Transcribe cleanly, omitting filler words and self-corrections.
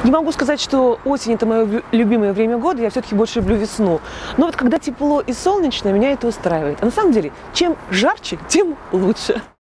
Не могу сказать, что осень – это мое любимое время года, я все-таки больше люблю весну. Но вот когда тепло и солнечно, меня это устраивает. А на самом деле, чем жарче, тем лучше.